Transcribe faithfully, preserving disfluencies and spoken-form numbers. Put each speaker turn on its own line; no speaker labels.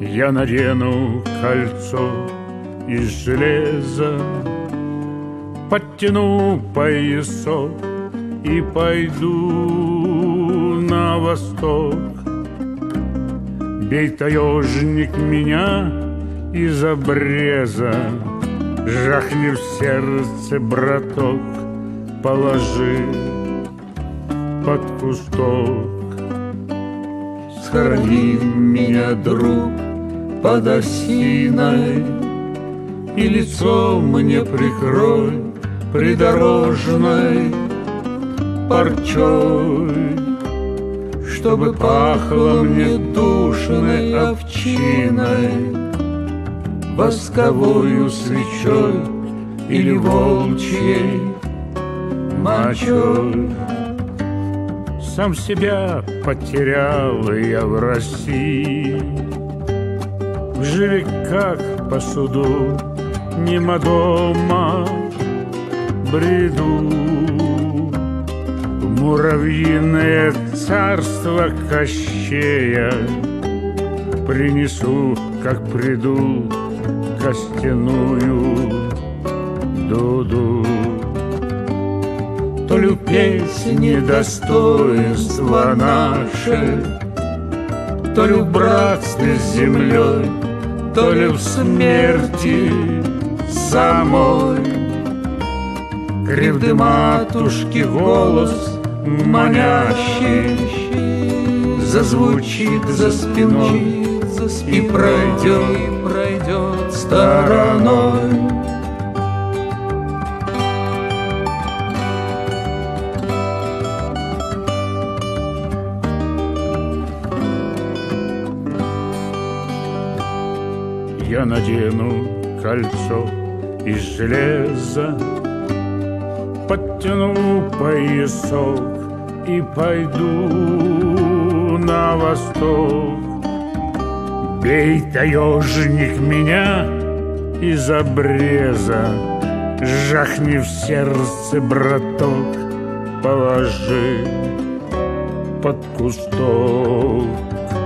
Я надену кольцо из железа, подтяну поясок и пойду на восток. Бей, таежник, меня из обреза, жахни в сердце, браток, положи под кусток.
Схорони меня, друг, под осиной, и лицо мне прикрой придорожной парчой, чтобы пахло мне душной овчиной, восковою свечой или волчьей мочой.
Сам себя потерял я в России, в жиликах по суду мимо дома бреду. В муравьиное царство Кощея принесу, как приду, костяную дуду.
То ли песни достоинства наши, то ли в братстве с землей, то ли в смерти самой. Кривды матушки голос манящий зазвучит за спиной и пройдет, пройдет стороной.
Я надену кольцо из железа, подтяну поясок и пойду на восток. Бей, таежник, меня из обреза, жахни в сердце, браток, положи под кусток.